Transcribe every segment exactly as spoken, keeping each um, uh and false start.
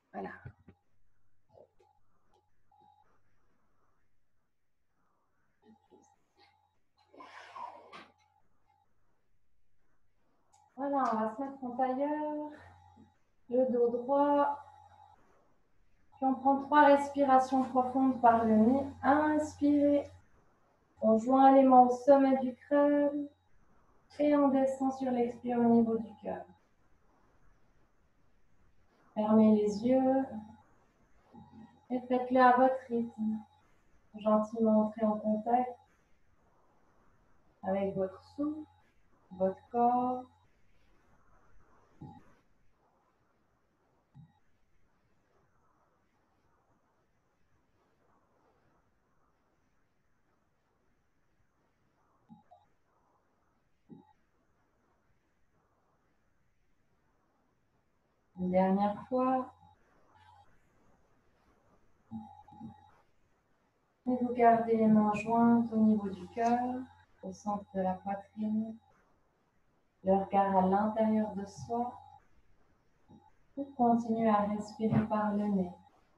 Voilà. Voilà, on va se mettre en tailleur, le dos droit. Puis on prend trois respirations profondes par le nez. Inspirez. On joint les mains au sommet du crâne et on descend sur l'expire au niveau du cœur. Fermez les yeux et faites-le à votre rythme. Gentiment entrez en contact avec votre souffle, votre corps. Une dernière fois. Et vous gardez les mains jointes au niveau du cœur, au centre de la poitrine. Le regard à l'intérieur de soi. Vous continuez à respirer par le nez.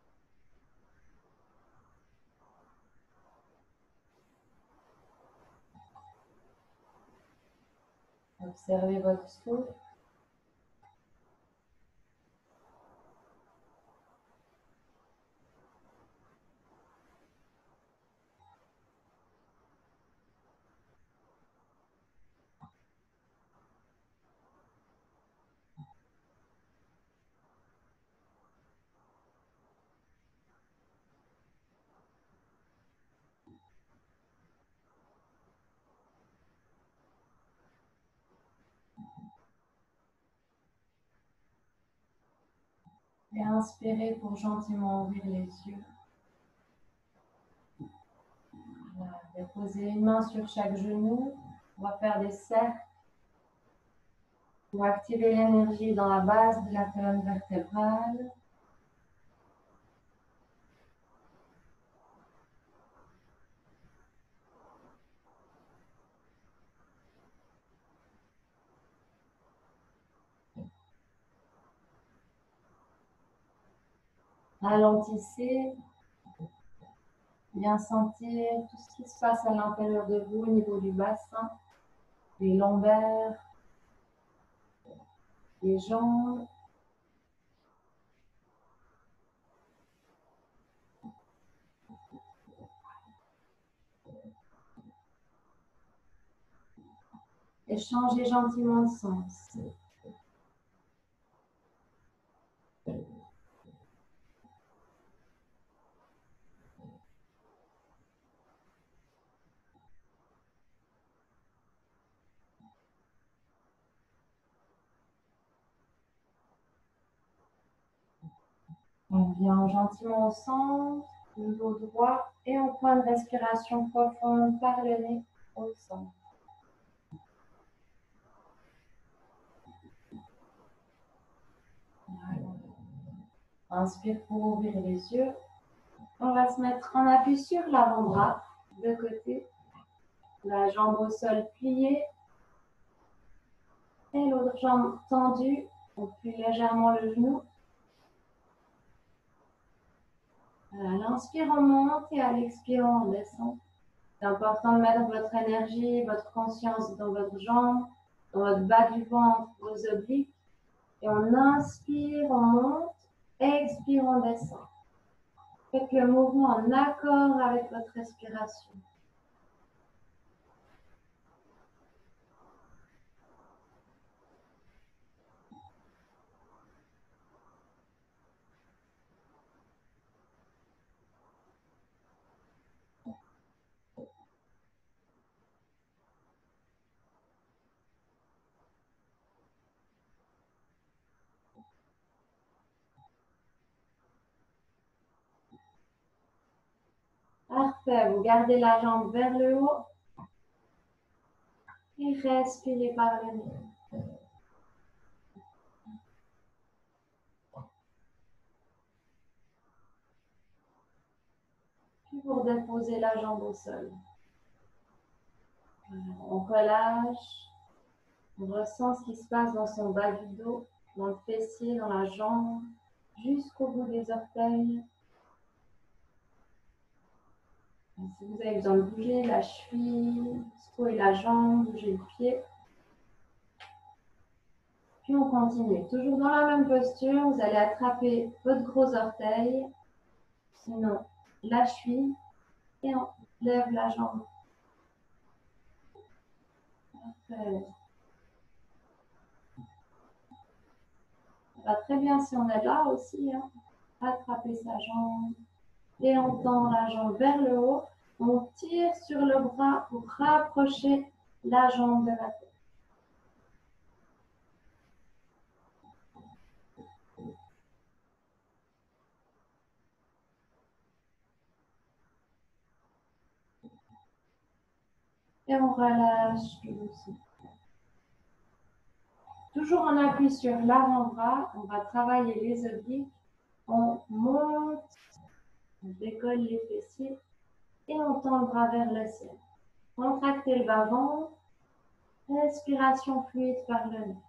Observez votre souffle. Et inspirez pour gentiment ouvrir les yeux. Voilà. Déposez une main sur chaque genou. On va faire des cercles pour activer l'énergie dans la base de la colonne vertébrale. Ralentissez. Bien sentir tout ce qui se passe à l'intérieur de vous au niveau du bassin, les lombaires, les jambes. Et changez gentiment de sens. On vient gentiment au centre, le dos droit, et on prend une respiration profonde par le nez au centre. Voilà. Inspire pour ouvrir les yeux. On va se mettre en appui sur l'avant-bras, de côté. La jambe au sol pliée. Et l'autre jambe tendue. On plie légèrement le genou. À l'inspire, on monte et à l'expire, on descend. C'est important de mettre votre énergie, votre conscience dans votre jambe, dans votre bas du ventre, vos obliques. Et on inspire, on monte. Expire, on descend. Faites le mouvement en accord avec votre respiration. Parfait, vous gardez la jambe vers le haut et respirez par le nez. Puis vous redéposez la jambe au sol. On relâche, on ressent ce qui se passe dans son bas du dos, dans le fessier, dans la jambe, jusqu'au bout des orteils. Et si vous avez besoin de bouger la cheville, secouer la jambe, bouger le pied. Puis on continue. Toujours dans la même posture, vous allez attraper votre gros orteil, sinon la cheville, et on lève la jambe. Parfait. Ça va très bien si on est là aussi. Hein. Attraper sa jambe et on tend la jambe vers le haut. On tire sur le bras pour rapprocher la jambe de la tête. Et on relâche tout doucement. Toujours en appui sur l'avant-bras, on va travailler les obliques. On monte, on décolle les fessiers et on tend le bras vers le ciel. Contractez le bas-ventre, respiration fluide par le nez.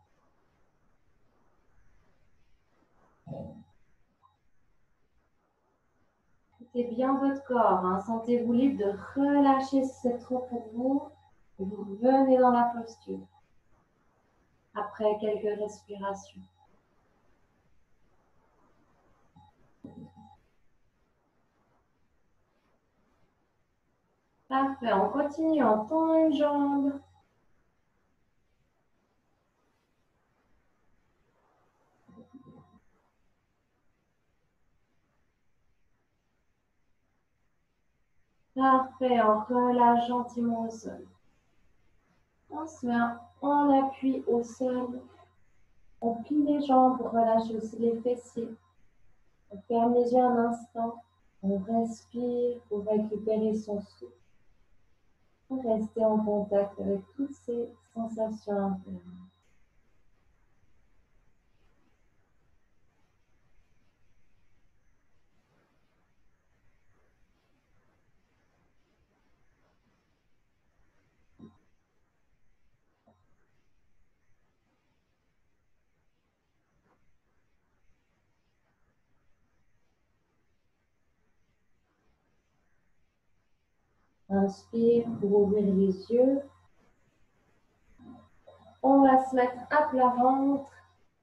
Écoutez bien votre corps, hein. Sentez-vous libre de relâcher si c'est trop pour vous. Et vous revenez dans la posture après quelques respirations. Parfait, on continue, on tend une jambe. Parfait, on relâche gentiment au sol. On se met en appui au sol. On plie les jambes pour relâcher aussi les fessiers. On ferme les yeux un instant. On respire pour récupérer son souffle. Pour rester en contact avec toutes ces sensations intérieures. Inspire pour ouvrir les yeux. On va se mettre à plat ventre.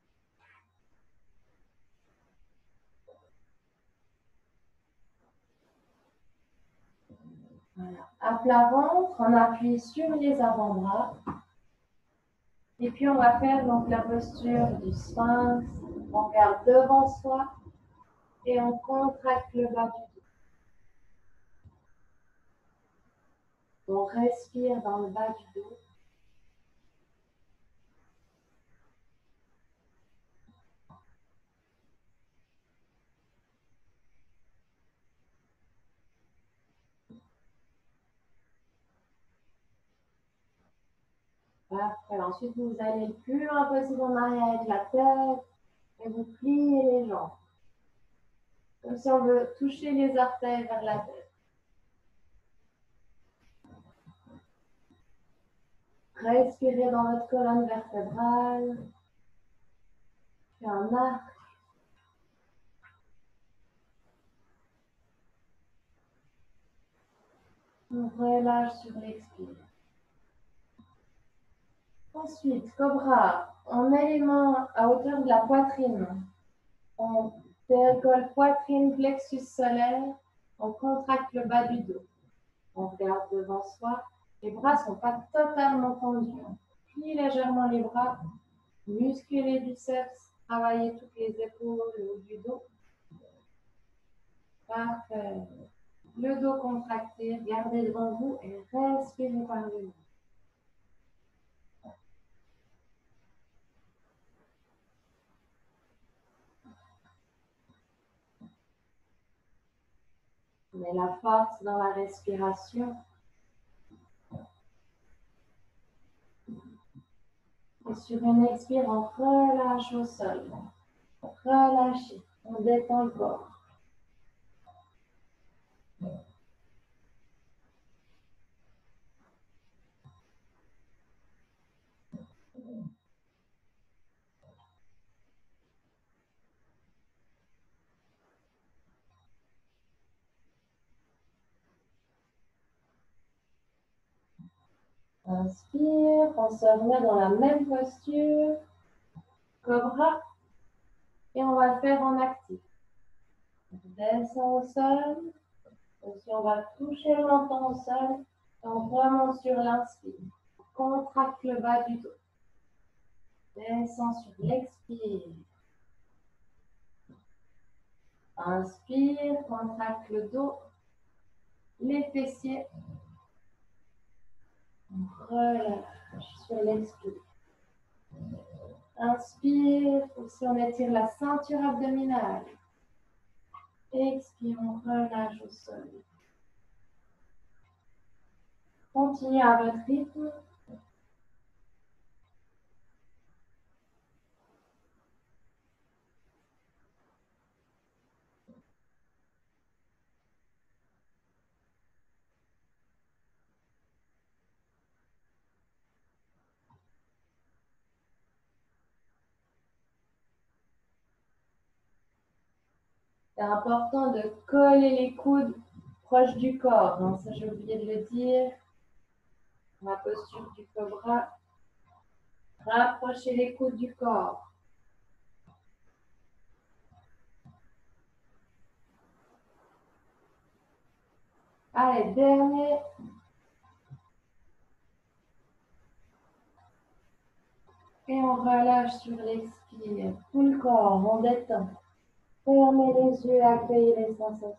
Voilà. À plat ventre, on appuie sur les avant-bras. Et puis on va faire donc la posture du sphinx. On regarde devant soi et on contracte le bas du dos. On respire dans le bas du dos. Parfait. Ensuite, vous allez le plus loin possible en arrière avec la tête et vous pliez les jambes. Comme si on veut toucher les orteils vers la tête. Respirez dans votre colonne vertébrale. Puis un arc. On relâche sur l'expire. Ensuite, cobra, on met les mains à hauteur de la poitrine. On décolle poitrine, plexus solaire. On contracte le bas du dos. On regarde devant soi. Les bras ne sont pas totalement tendus. Plie légèrement les bras. Musclez les biceps. Travaillez toutes les épaules, le haut du dos. Parfait. Le dos contracté. Regardez devant vous et respirez par le nez. Mais la force dans la respiration. Et sur une expire, on relâche au sol. Relâchez. On détend le corps. Inspire, on se remet dans la même posture, cobra, et on va le faire en actif. On descend au sol, aussi on va toucher le menton au sol, et on remonte sur l'inspire. Contracte le bas du dos. Descend sur l'expire. Inspire, contracte le dos, les fessiers. On relâche sur l'expire. Inspire, aussi on étire la ceinture abdominale. Expire, on relâche au sol. Continuez à votre rythme. C'est important de coller les coudes proches du corps. Hein. Ça, j'ai oublié de le dire. La posture du cobra. Rapprochez les coudes du corps. Allez, dernier. Et on relâche sur l'expire. Tout le corps, on détend. Fermez les yeux, accueillez les sensations.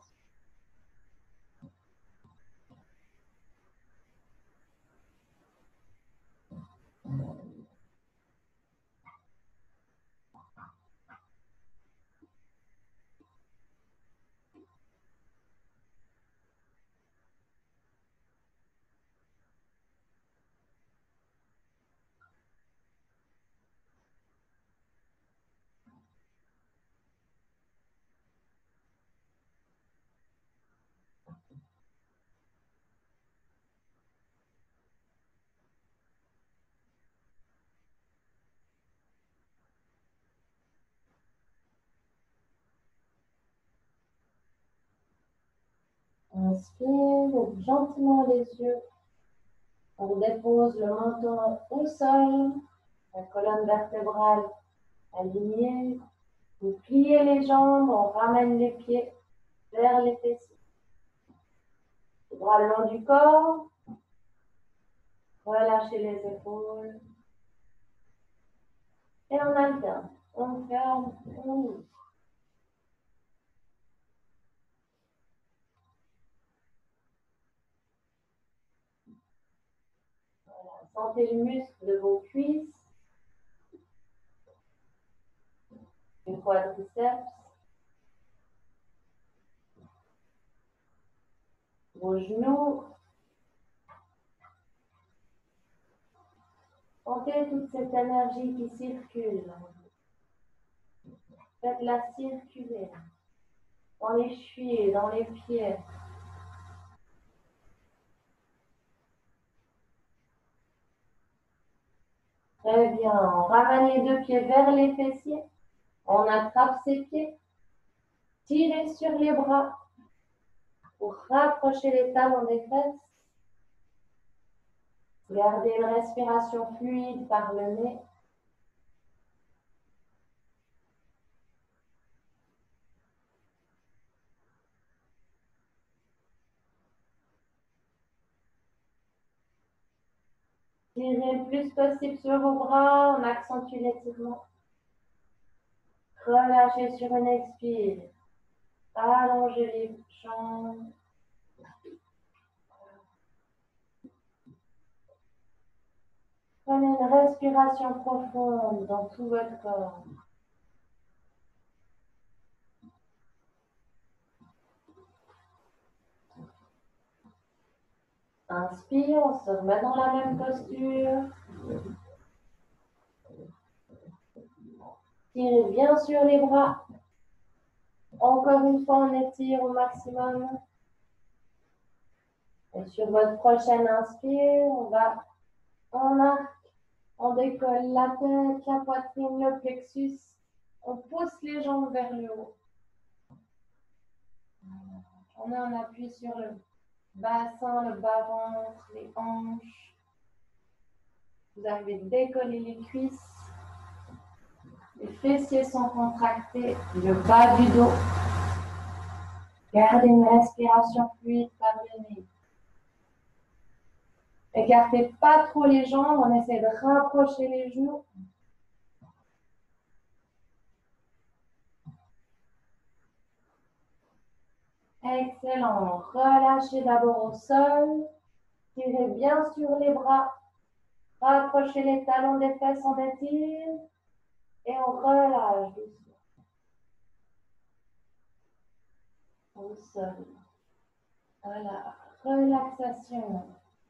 Inspire, ouvre gentiment les yeux. On dépose le menton au sol, la colonne vertébrale alignée. Vous pliez les jambes, on ramène les pieds vers les fessiers. Les bras le long du corps. Relâchez les épaules. Et on alterne. On ferme, on ouvre. Sentez le muscle de vos cuisses, du quadriceps, vos genoux. Sentez toute cette énergie qui circule. Faites-la circuler dans les chevilles, dans les pieds. Très bien. On ramène les deux pieds vers les fessiers. On attrape ses pieds. Tirez sur les bras pour rapprocher les talons des fesses. Gardez une respiration fluide par le nez. Tirez le plus possible sur vos bras, on accentue l'étirement. Relâchez sur une expire. Allongez les jambes. Prenez une respiration profonde dans tout votre corps. Inspire, on se remet dans la même posture. Tirez bien sur les bras. Encore une fois, on étire au maximum. Et sur votre prochaine inspire, on va en arc. On décolle la tête, la poitrine, le plexus. On pousse les jambes vers le haut. On est en appui sur le bassin, le bas-ventre, les hanches. Vous arrivez à décoller les cuisses. Les fessiers sont contractés, le bas du dos. Gardez une respiration fluide par le nez. Écartez pas trop les jambes, on essaie de rapprocher les genoux. Excellent. Relâchez d'abord au sol. Tirez bien sur les bras. Rapprochez les talons des fesses, on étire. Et on relâche doucement. Au sol. Voilà. Relaxation.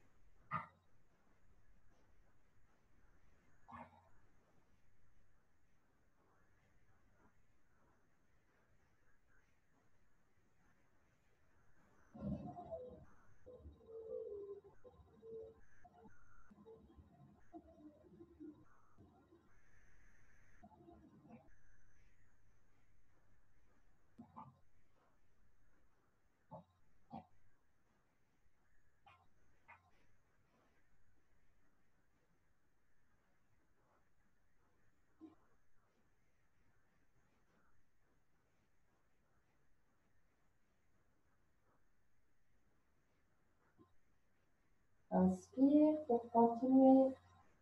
Inspire pour continuer.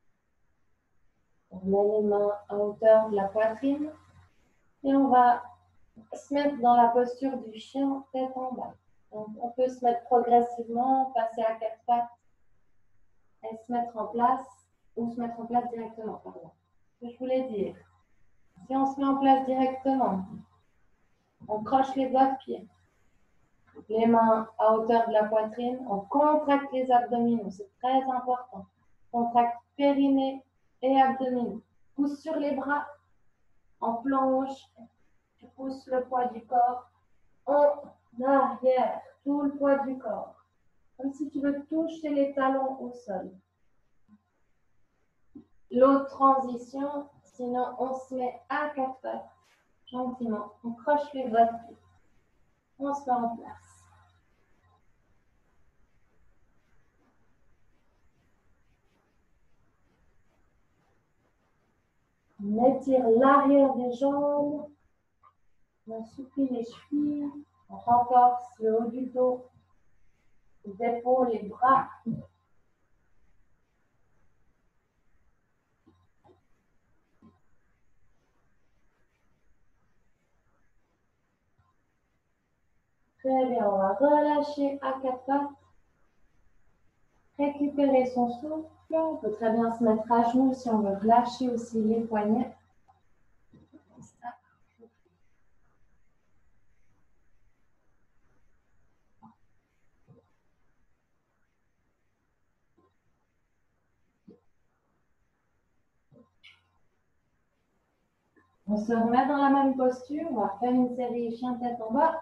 On met les mains à hauteur de la poitrine. Et on va se mettre dans la posture du chien tête en bas. Donc, on peut se mettre progressivement, passer à quatre pattes et se mettre en place, ou se mettre en place directement, pardon. Ce que je voulais dire, si on se met en place directement, on croche les doigts de pied, les mains à hauteur de la poitrine, on contracte les abdominaux, c'est très important. Contracte périnée et abdominaux. Pousse sur les bras, en planche, tu pousses le poids du corps en arrière, tout le poids du corps. Comme si tu veux toucher les talons au sol. L'autre transition, sinon on se met à quatre pattes, gentiment. On croche les doigts de pied. On se met en place. On étire l'arrière des jambes. On assouplit les chevilles. On renforce le haut du dos, les épaules, les bras. Très bien, on va relâcher à quatre pattes. Récupérer son souffle. On peut très bien se mettre à genoux si on veut relâcher aussi les poignets. On se remet dans la même posture. On va faire une série chien tête en bas.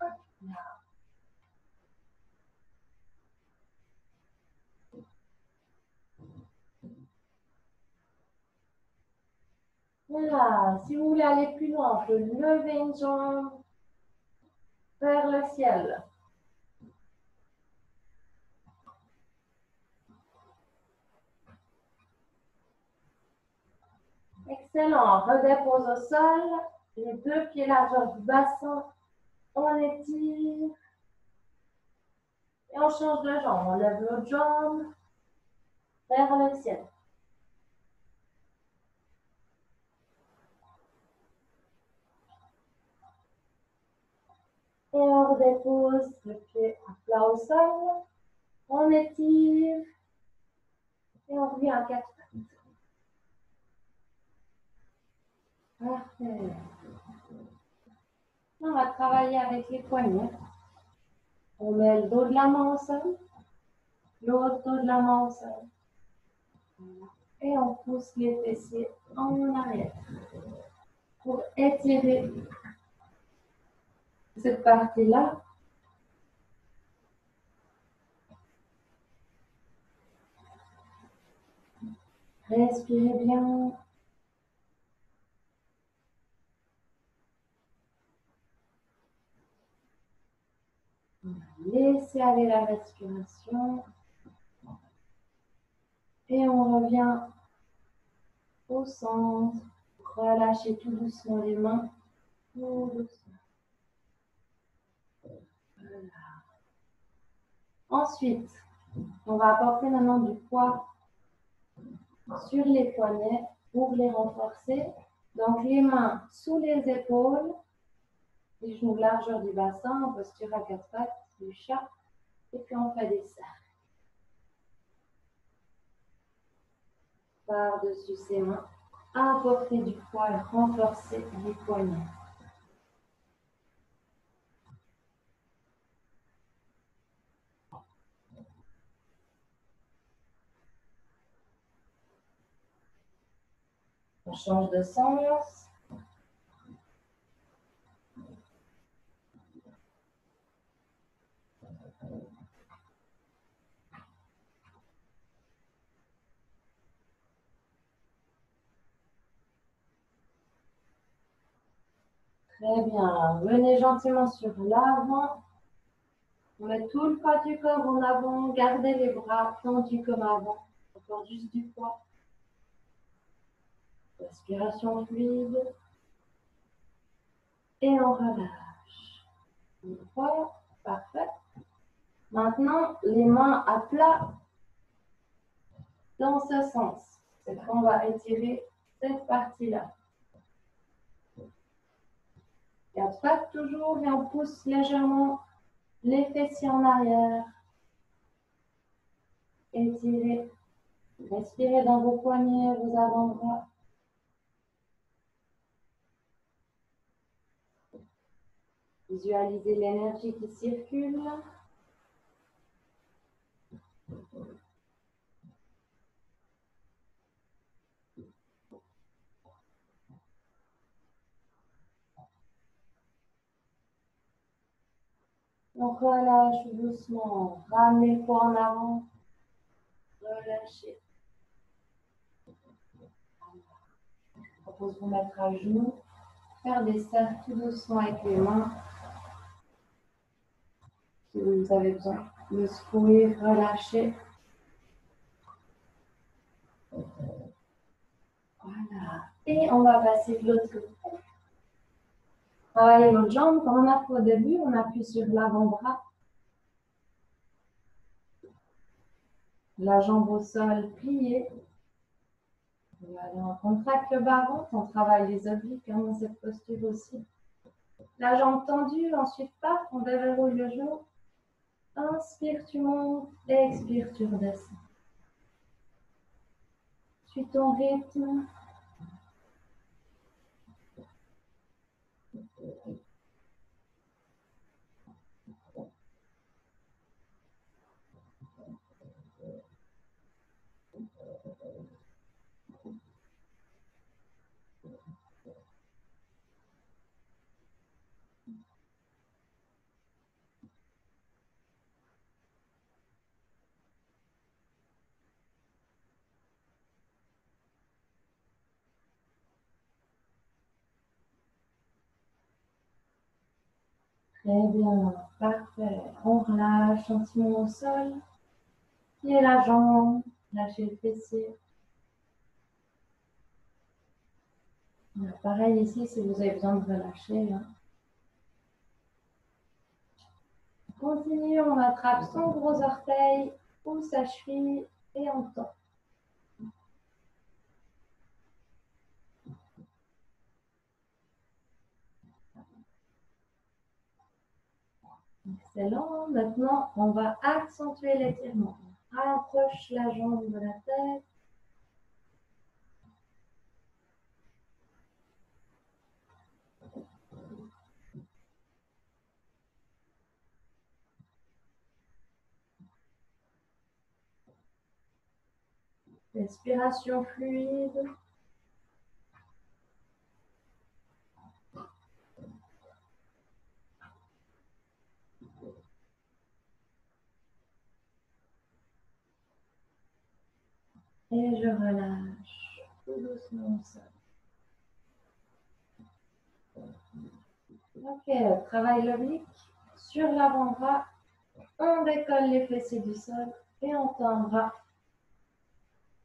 Voilà. Si vous voulez aller plus loin, on peut lever une jambe vers le ciel. Excellent. Redépose au sol. Les deux pieds largeur du bassin. On étire. Et on change de jambe. On lève l'autre jambe vers le ciel. Et on redépose le pied à plat au sol. On étire. Et on revient à quatre pattes. Parfait. On va travailler avec les poignets. On met le dos de la main au sol. L'autre dos de la main au sol. Voilà. Et on pousse les fessiers en arrière pour étirer cette partie-là. Respirez bien. Laissez aller la respiration. Et on revient au centre. Relâchez tout doucement les mains. Tout doucement. Voilà. Ensuite, on va apporter maintenant du poids sur les poignets pour les renforcer. Donc les mains sous les épaules, les genoux largeur du bassin, en posture à quatre pattes, du chat. Et puis on fait des cercles. Par-dessus ses mains, apporter du poids et renforcer les poignets. On change de sens. Très bien. Venez gentiment sur l'avant. On met tout le poids du corps en avant. Gardez les bras tendus comme avant. Encore juste du poids. Respiration fluide. Et on relâche. Une fois. Parfait. Maintenant, les mains à plat dans ce sens. C'est qu'on va étirer cette partie-là. Garde pas toujours et on pousse légèrement les fessiers en arrière. Étirez. Respirez dans vos poignets, vos avant-bras. Visualisez l'énergie qui circule. Donc relâche doucement. Ramenez le poids en avant. Relâchez. Je propose de vous mettre à genoux. Faire des cercles tout doucement avec les mains. Si vous avez besoin de secouer, relâchez. Voilà. Et on va passer de l'autre côté. Travaillez l'autre jambe. Comme on a fait au début, on appuie sur l'avant-bras. La jambe au sol pliée. Voilà, on contracte le bas-ventre, on travaille les obliques hein, dans cette posture aussi. La jambe tendue, ensuite paf, on déverrouille le genou. Inspire, tu montes, expire, tu redescends. Suis ton rythme. Très bien, parfait. On relâche gentiment au sol. Pliez la jambe, lâchez le fessier. Pareil ici si vous avez besoin de relâcher. Hein. Continue, on attrape son gros orteil ou sa cheville et on tend. Excellent. Maintenant, on va accentuer l'étirement. Rapproche la jambe de la tête. Respiration fluide. Et je relâche tout doucement au sol. Ok, travaille l'oblique. Sur l'avant-bras, on décolle les fessiers du sol et on tend bras.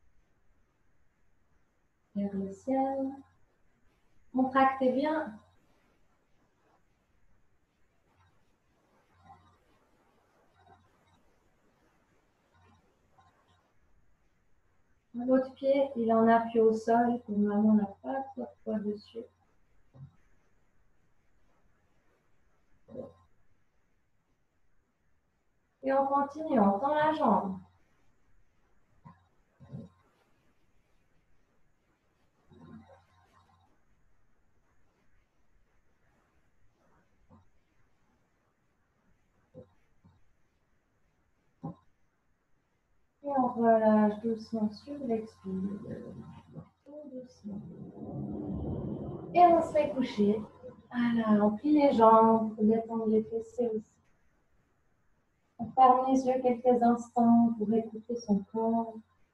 vers le ciel. Contractez bien. L'autre pied, il en appuie au sol, pour maman n'a pas trop de poids dessus. Et on continue, on tend la jambe. Et on relâche doucement sur l'expire. Tout doucement. Et on se fait coucher. Voilà, on plie les jambes, on détend les fessiers aussi. On ferme les yeux quelques instants pour écouter son corps.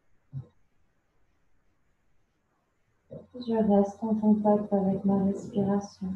Je reste en contact avec ma respiration.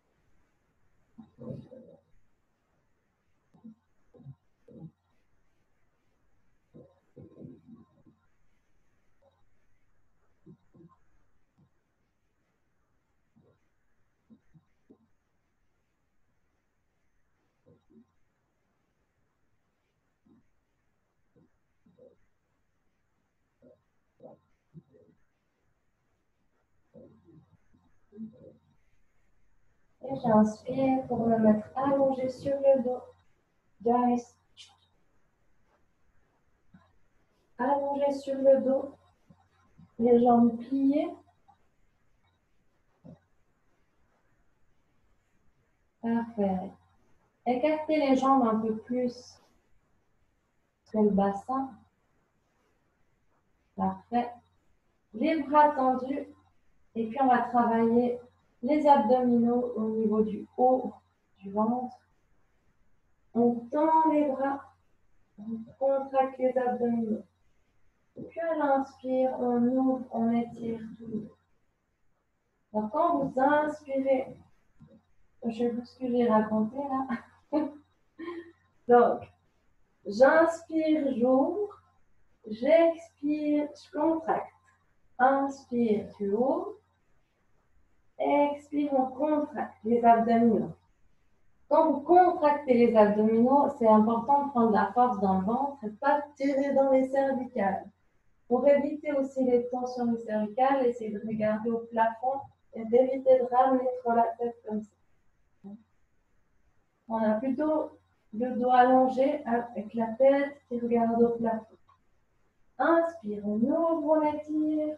Et j'inspire pour me mettre allongé sur le dos. Guys. Allongé sur le dos. Les jambes pliées. Parfait. Écartez les jambes un peu plus que le bassin. Parfait. Les bras tendus. Et puis on va travailler les abdominaux au niveau du haut du ventre. On tend les bras. On contracte les abdominaux. Et puis à l'inspire, on ouvre, on étire tout. Donc quand vous inspirez, je sais plus ce que j'ai raconté là. Donc, j'inspire, j'ouvre. J'expire, je contracte. Inspire, tu ouvres. Expire, on contracte les abdominaux. Quand vous contractez les abdominaux, c'est important de prendre la force dans le ventre et pas de tirer dans les cervicales. Pour éviter aussi les tensions cervicales, essayez de regarder au plafond et d'éviter de ramener trop la tête comme ça. On a plutôt le dos allongé avec la tête qui regarde au plafond. Inspire, on ouvre, on étire.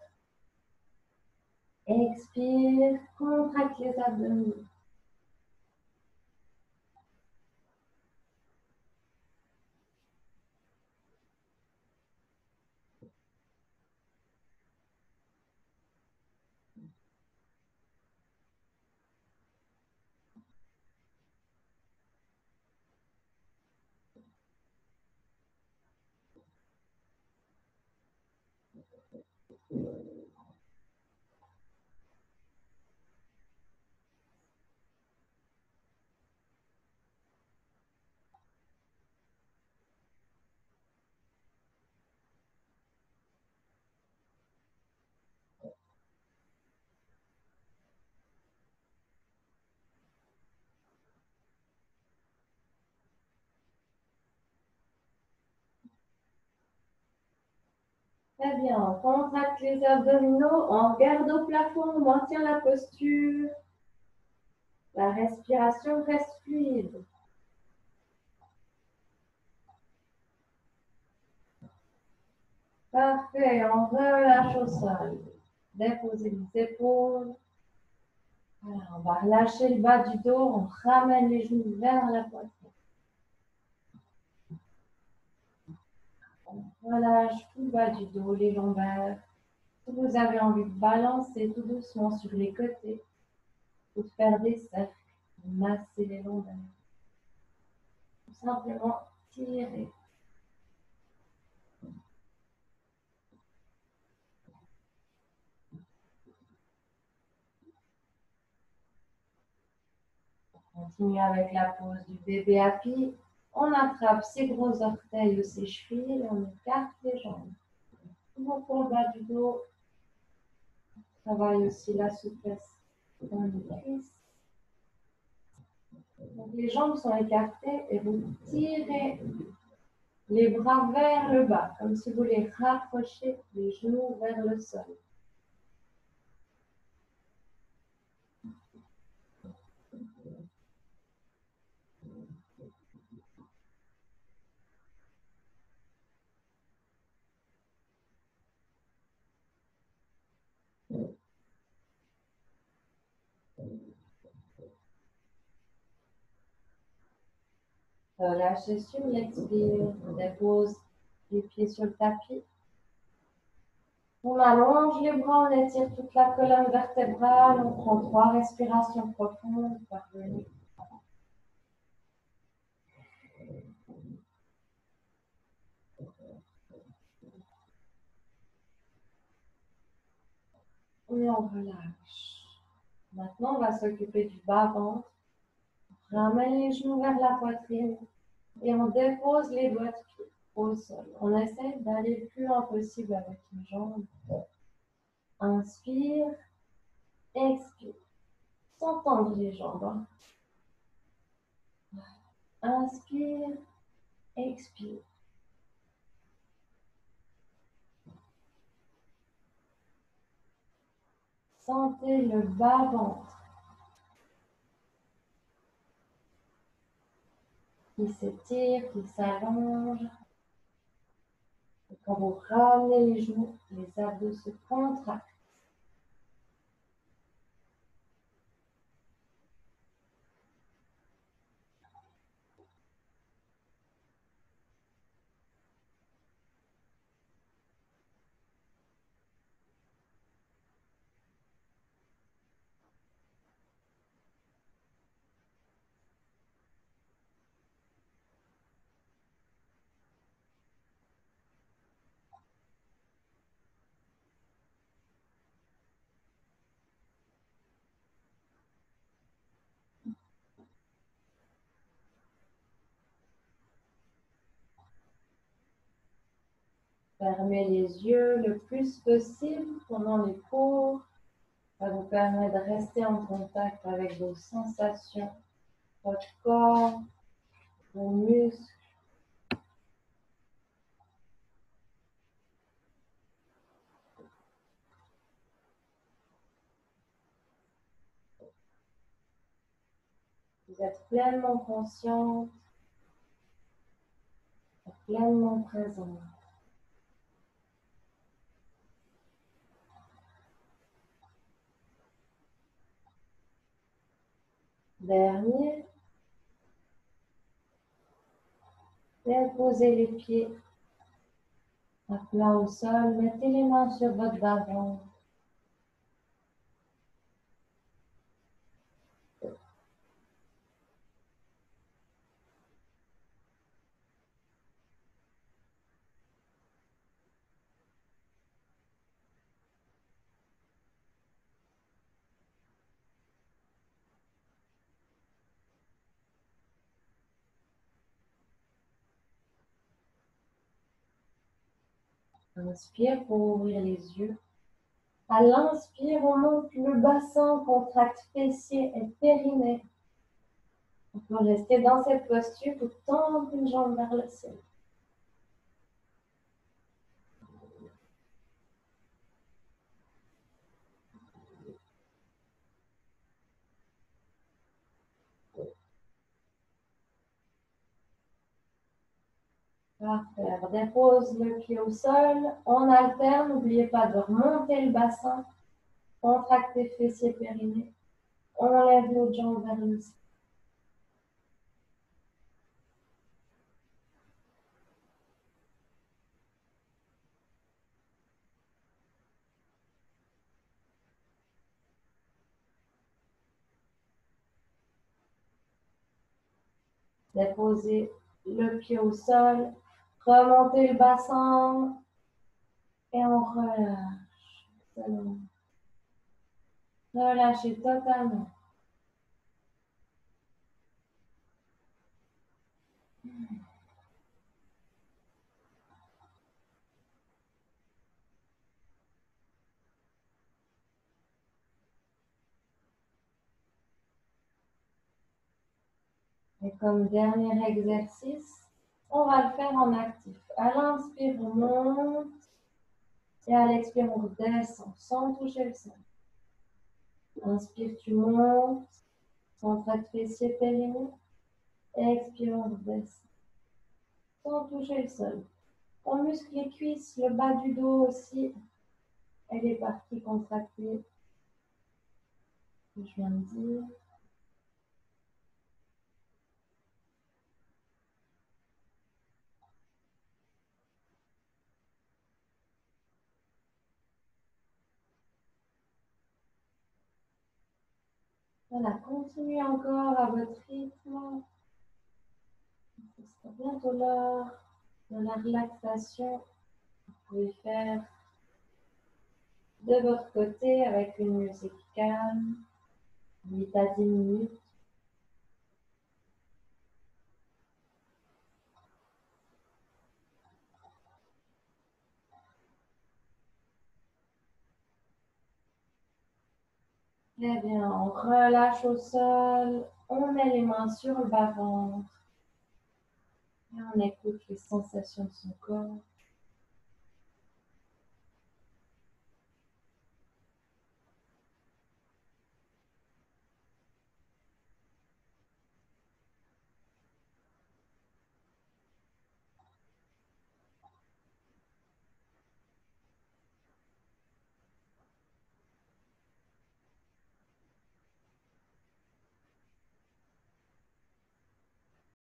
Expire, contracte les abdominaux. Très bien, on contracte les abdominaux, on regarde au plafond, on maintient la posture. La respiration reste fluide. Parfait, on relâche au sol. Déposez les épaules. Voilà, on va relâcher le bas du dos, on ramène les genoux vers la poitrine. On relâche tout le bas du dos, les lombaires. Si vous avez envie de balancer tout doucement sur les côtés, ou de faire des cercles, masser les lombaires. Tout simplement tirer. Continue avec la pose du bébé happy. On attrape ses gros orteils ou ses chevilles et on écarte les jambes. Toujours pour le bas du dos. Travaille aussi la souplesse dans les cuisses. Donc, les jambes sont écartées et vous tirez les bras vers le bas, comme si vous voulez rapprocher les genoux vers le sol. Relâchez sur l'expire, on dépose les pieds sur le tapis. On allonge les bras, on étire toute la colonne vertébrale, on prend trois respirations profondes, parvenez. Et on relâche. Maintenant, on va s'occuper du bas-ventre. On ramène les genoux vers la poitrine et on dépose les doigts de pied au sol. On essaie d'aller le plus loin possible avec les jambes. Inspire, expire. Sans tendre les jambes. Hein. Inspire, expire. Sentez le bas-ventre qui s'étire, qui s'allonge. Et quand vous ramenez les genoux, les abdos se contractent. Fermez les yeux le plus possible pendant les cours. Ça vous permet de rester en contact avec vos sensations, votre corps, vos muscles. Vous êtes pleinement consciente, pleinement présente. Dernier. Déposez les pieds à plat au sol. Mettez les mains sur votre bas-ventre. Inspire pour ouvrir les yeux. À l'inspire, on monte le bassin, contracte fessiers et périnée. On peut rester dans cette posture ou tendre une jambe vers le ciel. Parfait. On dépose le pied au sol. On alterne. N'oubliez pas de remonter le bassin. Contractez fessiers périnée. On enlève l'autre jambe vers le ciel. Déposez le pied au sol. Remontez le bassin. Et on relâche. Relâchez totalement. Et comme dernier exercice, on va le faire en actif. À l'inspire, on monte. Et à l'expire, on descend sans toucher le sol. Inspire, tu montes. Centre de fessier périnée. Expire, on redescend. Sans toucher le sol. On muscle les cuisses, le bas du dos aussi. Et les parties contractées. Je viens de dire. Voilà, continuez encore à votre rythme. Ce sera bientôt l'heure de la relaxation. Vous pouvez faire de votre côté avec une musique calme, huit à dix minutes. Très bien, on relâche au sol, on met les mains sur le bas-ventre et on écoute les sensations de son corps.